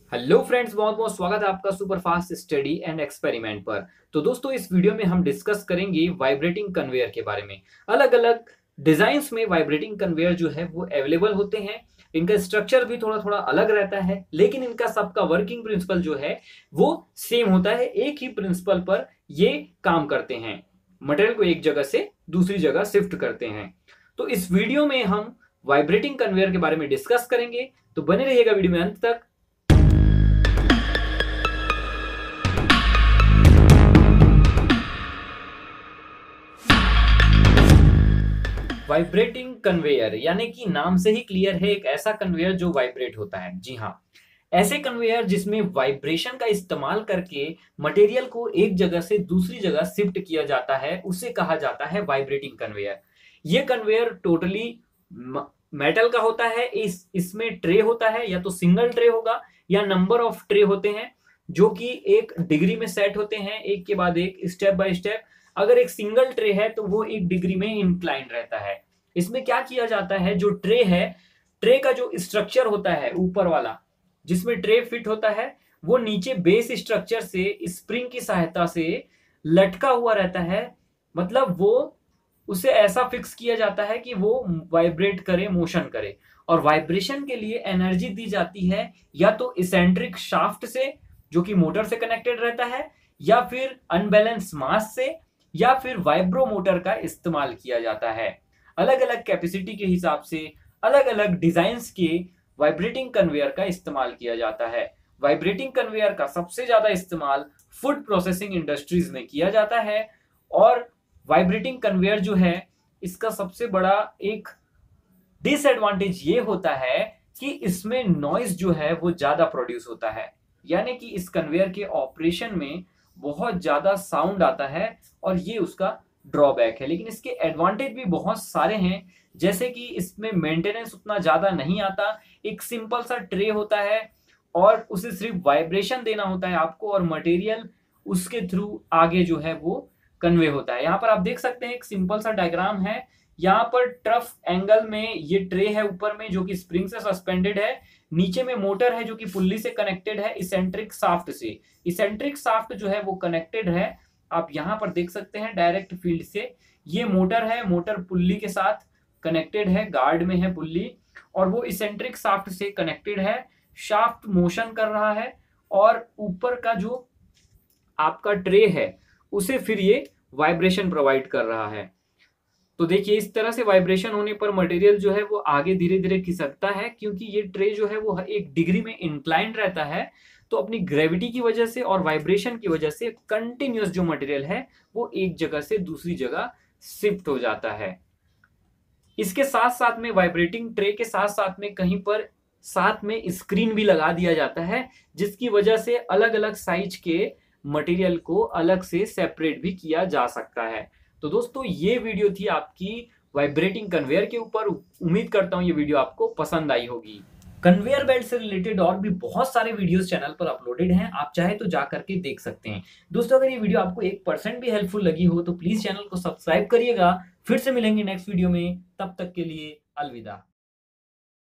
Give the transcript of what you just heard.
Hello friends, बहुत बहुत स्वागत है आपका super fast study and experiment पर। तो दोस्तों, इस वीडियो में हम डिस्कस करेंगे वाइब्रेटिंग कन्वेयर के बारे में। अलग अलग डिजाइन्स में वाइब्रेटिंग कन्वेयर जो है वो अवेलेबल होते हैं। इनका स्ट्रक्चर भी थोड़ा थोड़ा अलग रहता है, लेकिन इनका सबका वर्किंग प्रिंसिपल जो है वो सेम होता है। एक ही प्रिंसिपल पर ये काम करते हैं, मटेरियल को एक जगह से दूसरी जगह शिफ्ट करते हैं। तो इस वीडियो में हम वाइब्रेटिंग कन्वेयर के बारे में डिस्कस करेंगे, तो बने रहिएगा वीडियो में अंत तक। वाइब्रेटिंग कन्वेयर यानी कि नाम से ही क्लियर है, एक ऐसा कन्वेयर जो वाइब्रेट होता है। जी हाँ, ऐसे कन्वेयर जिसमें वाइब्रेशन का इस्तेमाल करके मटेरियल को एक जगह से दूसरी जगह शिफ्ट किया जाता है, उसे कहा जाता है वाइब्रेटिंग कन्वेयर। ये कन्वेयर टोटली मेटल का होता है। इसमें ट्रे होता है, या तो सिंगल ट्रे होगा या नंबर ऑफ ट्रे होते हैं जो कि एक डिग्री में सेट होते हैं, एक के बाद एक, स्टेप बाय स्टेप। अगर एक सिंगल ट्रे है तो वो एक डिग्री में इंक्लाइन रहता है। इसमें क्या किया जाता है, जो ट्रे है, ट्रे का जो स्ट्रक्चर होता है ऊपर वाला जिसमें ट्रे फिट होता है, वो नीचे बेस स्ट्रक्चर से स्प्रिंग की सहायता से लटका हुआ रहता है। मतलब वो उसे ऐसा फिक्स किया जाता है कि वो वाइब्रेट करे, मोशन करे। और वाइब्रेशन के लिए एनर्जी दी जाती है या तो इसेंट्रिक शाफ्ट से जो कि मोटर से कनेक्टेड रहता है, या फिर अनबैलेंस मास से, या फिर वाइब्रो मोटर का इस्तेमाल किया जाता है। अलग अलग कैपेसिटी के हिसाब से अलग अलग डिजाइन्स के वाइब्रेटिंग कन्वेयर का इस्तेमाल किया जाता है। वाइब्रेटिंग कन्वेयर का सबसे ज्यादा इस्तेमाल फूड प्रोसेसिंग इंडस्ट्रीज में किया जाता है। और वाइब्रेटिंग कन्वेयर जो है, इसका सबसे बड़ा एक डिसएडवांटेज ये होता है कि इसमें नॉइज जो है वो ज्यादा प्रोड्यूस होता है। यानी कि इस कन्वेयर के ऑपरेशन में बहुत ज्यादा साउंड आता है, और ये उसका ड्रॉबैक है। लेकिन इसके एडवांटेज भी बहुत सारे हैं, जैसे कि इसमें मेंटेनेंस उतना ज्यादा नहीं आता। एक सिंपल सा ट्रे होता है और उसे सिर्फ वाइब्रेशन देना होता है आपको, और मटेरियल उसके थ्रू आगे जो है वो कन्वे होता है। यहाँ पर आप देख सकते हैं एक सिंपल सा डायग्राम है। यहाँ पर ट्रफ एंगल में ये ट्रे है ऊपर में, जो कि स्प्रिंग से सस्पेंडेड है। नीचे में मोटर है जो कि पुल्ली से कनेक्टेड है इसेंट्रिक शाफ्ट से। इसेंट्रिक शाफ्ट जो है वो कनेक्टेड है, आप यहाँ पर देख सकते हैं, डायरेक्ट फील्ड से। ये मोटर है, मोटर पुल्ली के साथ कनेक्टेड है, गार्ड में है पुल्ली, और वो इसेंट्रिक शाफ्ट से कनेक्टेड है। शाफ्ट मोशन कर रहा है, और ऊपर का जो आपका ट्रे है उसे फिर ये वाइब्रेशन प्रोवाइड कर रहा है। तो देखिए, इस तरह से वाइब्रेशन होने पर मटेरियल जो है वो आगे धीरे धीरे खिसकता है, क्योंकि ये ट्रे जो है वो एक डिग्री में इंक्लाइंड रहता है। तो अपनी ग्रेविटी की वजह से और वाइब्रेशन की वजह से कंटिन्यूअस जो मटेरियल है वो एक जगह से दूसरी जगह शिफ्ट हो जाता है। इसके साथ साथ में वाइब्रेटिंग ट्रे के साथ साथ में कहीं पर साथ में स्क्रीन भी लगा दिया जाता है, जिसकी वजह से अलग अलग साइज के मटेरियल को अलग से सेपरेट भी किया जा सकता है। तो दोस्तों, ये वीडियो थी आपकी वाइब्रेटिंग कन्वेयर के ऊपर। उम्मीद करता हूं ये वीडियो आपको पसंद आई होगी। कन्वेयर बेल्ट से रिलेटेड और भी बहुत सारे वीडियोस चैनल पर अपलोडेड हैं, आप चाहे तो जा करके देख सकते हैं। दोस्तों, अगर ये वीडियो आपको 1% भी हेल्पफुल लगी हो तो प्लीज चैनल को सब्सक्राइब करिएगा। फिर से मिलेंगे नेक्स्ट वीडियो में, तब तक के लिए अलविदा।